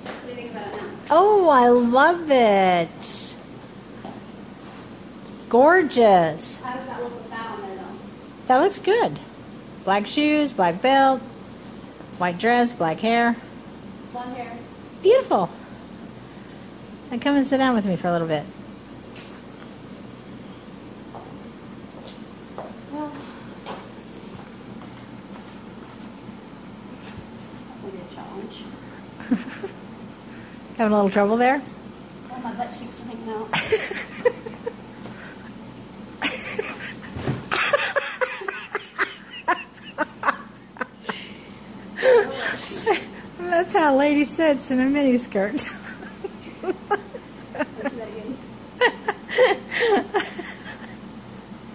What do you think about it now? Oh, I love it. Gorgeous. How does that look with that on there, though? That looks good. Black shoes, black belt, white dress, black hair. Blonde hair. Beautiful. Now come and sit down with me for a little bit. Well, that's gonna be a challenge. Having a little trouble there? Oh, my butt cheeks are hanging out. That's how a lady sits in a miniskirt.